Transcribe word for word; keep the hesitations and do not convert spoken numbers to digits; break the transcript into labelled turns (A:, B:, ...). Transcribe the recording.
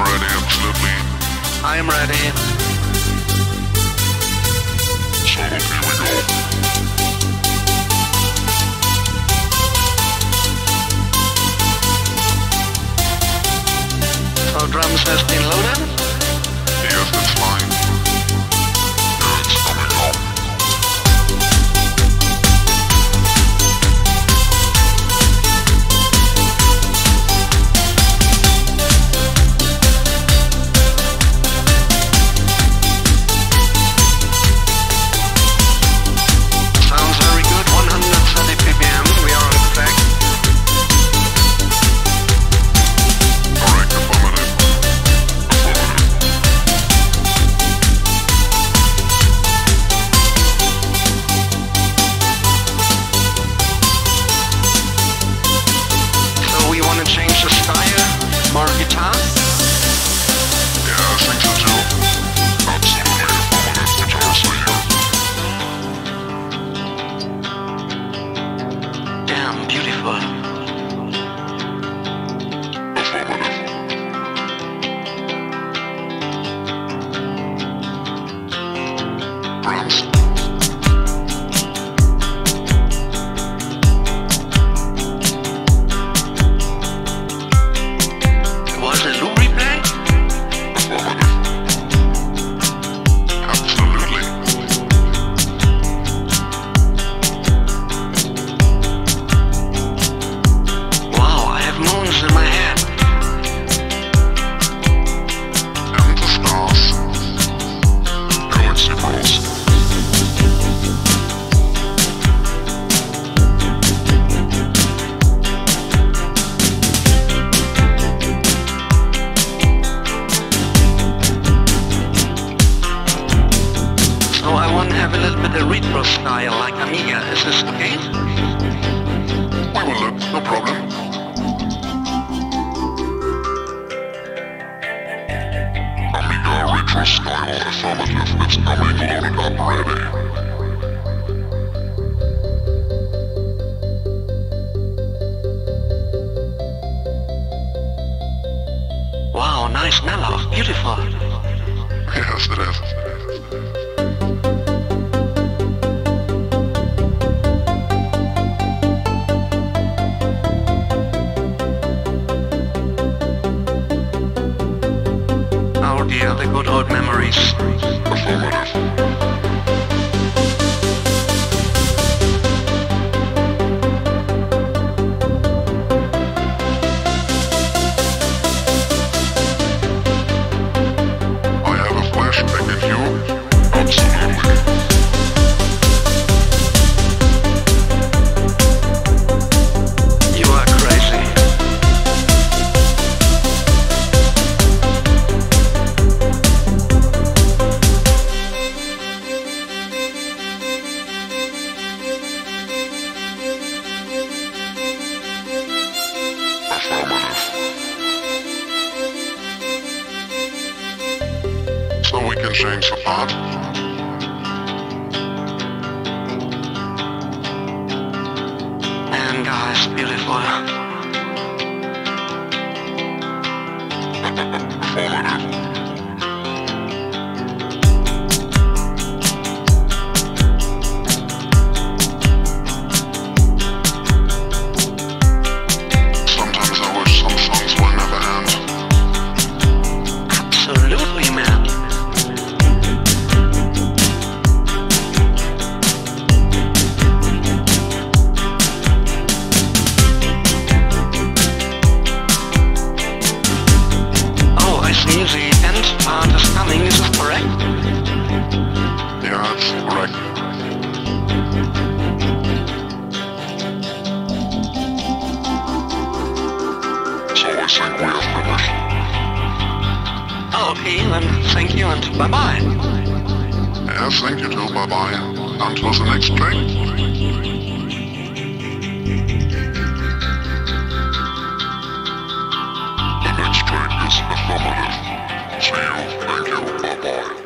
A: ready, absolutely.
B: I am ready.
A: So, here we go.
B: So drums has been loaded?
A: Yes, it's fine. Yeah, it's coming up.
B: Sounds very good, one hundred thirty B P M, we are on track.
A: Correct, affirmative.
B: So we want to change the style, more guitar?
A: Yeah, I think so too. Absolutely affirmative, guitars are here.
B: Damn, beautiful.
A: Affirmative. Drums.
B: Was it loop replay?
A: Affirmative. Absolutely.
B: Wow, I have moons in my head.
A: And the stars. Galaxy Bros.
B: So I want to have a little bit of retro style like Amiga. Is this okay?
A: We will look, no problem. Amiga retro style affirmative. It's coming loaded up ready.
B: Wow, nice mellow, beautiful.
A: Yes, it is.
B: Oh dear, the good old memories.
A: Affirmative. I have a flashback in you. Absolutely.
B: You are crazy.
A: Affirmative. So we can change the part.
B: Man, guys, beautiful.
A: Affirmative. Sometimes I wish some songs will never end.
B: Absolutely, man. Oh, I see the end part is coming, is this correct?
A: Yeah, that's correct. So I think we are finished.
B: Oh, okay, then thank you and bye-bye.
A: Yes, thank you too. Bye bye. Until the next track. The next track is affirmative. See you. Thank you. Bye bye.